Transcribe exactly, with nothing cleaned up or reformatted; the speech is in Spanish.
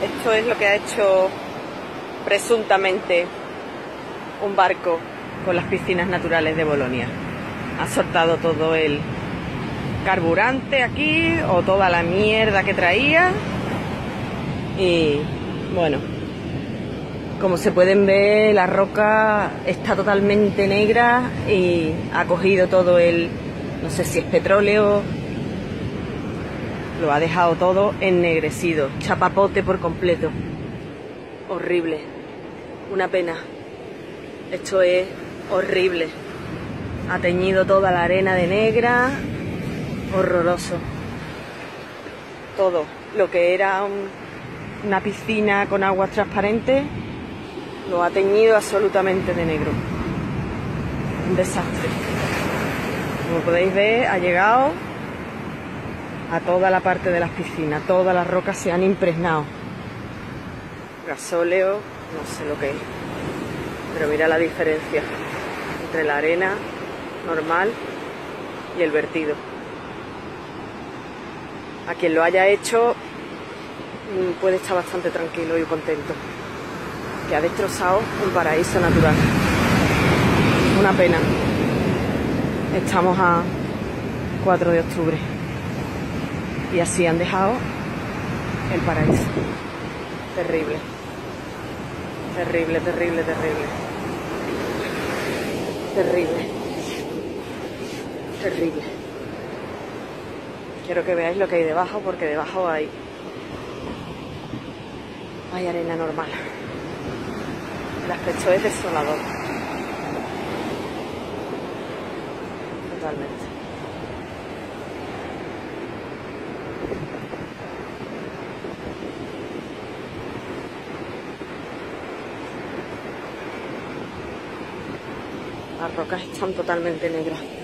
Esto es lo que ha hecho presuntamente un barco con las piscinas naturales de Bolonia. Ha soltado todo el carburante aquí o toda la mierda que traía y bueno, como se pueden ver, la roca está totalmente negra y ha cogido todo el, no sé si es petróleo, lo ha dejado todo ennegrecido, chapapote por completo. Horrible, una pena. Esto es horrible. Ha teñido toda la arena de negra, horroroso. Todo lo que era un, una piscina con aguas transparentes lo ha teñido absolutamente de negro. Un desastre. Como podéis ver, ha llegado a toda la parte de las piscinas. Todas las rocas se han impregnado. Gasóleo, no sé lo que es. Pero mira la diferencia entre la arena normal y el vertido. A quien lo haya hecho puede estar bastante tranquilo y contento, que ha destrozado un paraíso natural. Una pena. Estamos a cuatro de octubre y así han dejado el paraíso. Terrible. Terrible, terrible, terrible. Terrible. Terrible. Quiero que veáis lo que hay debajo, porque debajo hay, hay arena normal. El aspecto es desolador. Totalmente. Las rocas están totalmente negras.